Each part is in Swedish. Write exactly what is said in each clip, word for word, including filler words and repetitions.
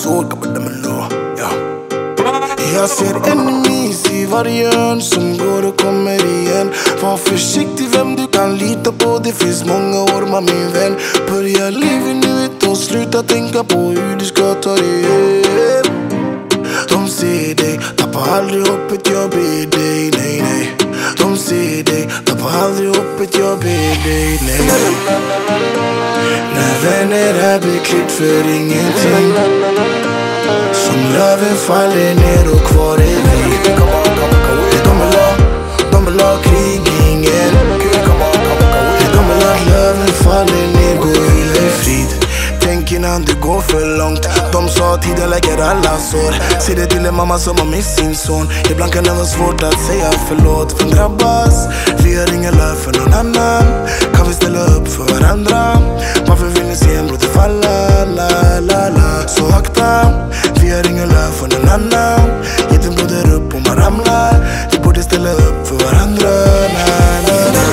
så kan man döma ja. Jag ser enemies i varje hörn som går och kommer igen. Var försiktig vem du kan lita på, det finns många ormar min vän. Börja leva nuet och sluta tänka på hur du ska ta dig hem. De ser dig, tappa aldrig hoppet, jag ber dig, nej nej. De ser dig, tappa aldrig hoppet, jag ber dig, nej nej. När vänner är beklippt för ingenting, som löven faller ner och kvar är vi. De vill ha, de vill ha krig, ingen. De vill att löven faller ner, gå och vila i frid. Tänk innan det går för långt. De sa att tiden läker alla sår. Se det till en mamma som har mist sin son. Ibland kan det vara svårt att säga förlåt. För drabbas, vi har ingen lön för någon annan. Kan vi ställa upp för varandra? Varför vill ni se en broder falla? La, la, la. Så akta, vi har ingen lön för någon annan. Ge din broder upp om man ramlar. Vi borde ställa upp för varandra. La, la, la.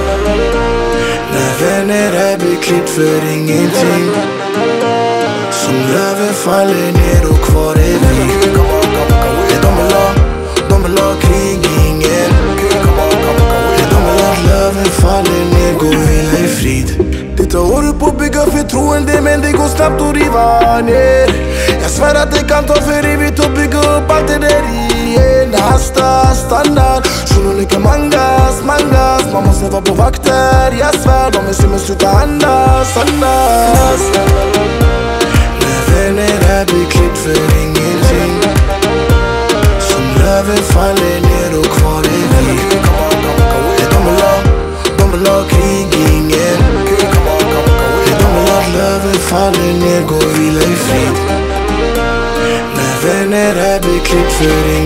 När vänner är beklippt för ingenting, som löven faller ner och kvar är vi. De vill ha, de vill ha krig, ingen. De vill att löven faller ner, gå och vila i frid. Det tar år på att bygga förtroende, men det går snabbt att riva ner. Jag svär att det kan ta för evigt att bygga upp allt det där igen. Hasta, standard, shunonika mangas, mangas. Man måste vara på vakter, jag svär. De vill se mig sluta andas, andas. När vänner är beklippt för ingenting, som löven faller ner och kvar är vi. De vill ha, de vill ha krig, ingen. De vill att löven faller ner, gå och vila i frid. När vänner är beklippt för ingenting,